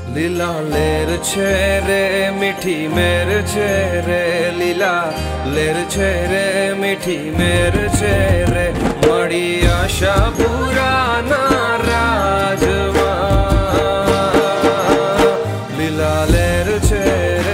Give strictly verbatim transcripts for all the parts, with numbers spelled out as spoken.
લીલા લેર છે રે મીઠી મેર છે રે લીલા લેર છે રે મીઠી મેર છે રે મળી આશા પુરાના રાજમાં લીલા લેર છે રે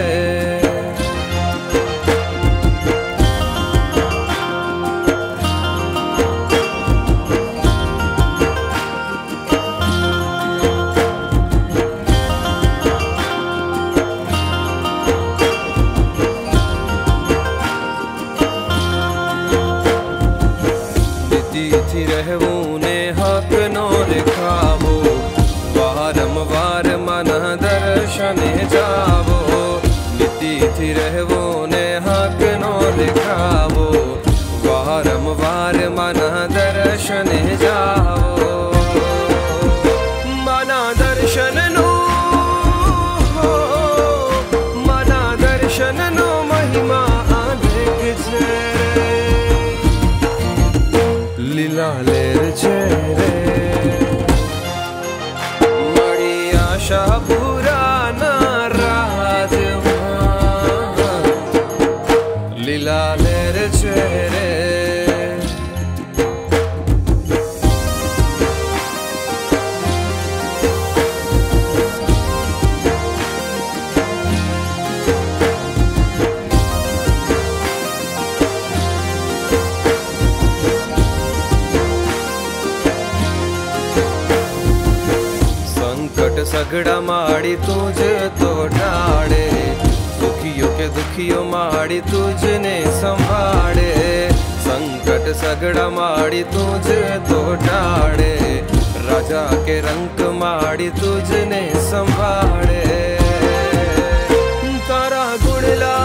रहवू ने हक नो दिखावो वारंवार मन दर्शन जावो नीति थी रहवो ने हक नो दिखावो वारंवार मन दर्शन जावो मना दर्शन नो मना दर्शन नो महिमा अनेक छे લીલા લેર છે રે મળી આશા પુરાના રાજમાં લીલા લેર છે રે सगड़ा माड़ी तुझ तो ढाड़े दुखियों के दुखियों माड़ी तुझने संभाड़े संकट सगड़ा माड़ी तुझ तो ढाड़े राजा के रंक माड़ी तुझने संभाड़े तारा गुड़ला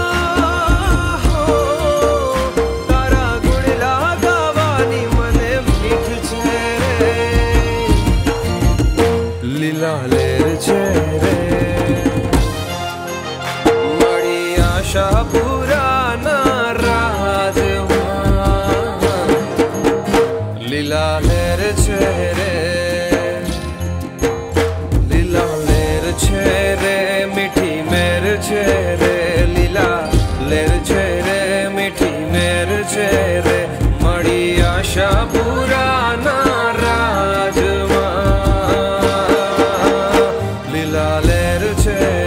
तारा गुड़ला गावानी मने मीठ छे લીલા લેર છે રે મળી આશા પુરાના રાજમાં લીલા લેર છે રે લીલા લેર છે રે મીઠી મેર છે રે લીલા લેર છે રે મીઠી મેર છે રે મળી આશા પુરાના રાજમાં લીલા લેર છે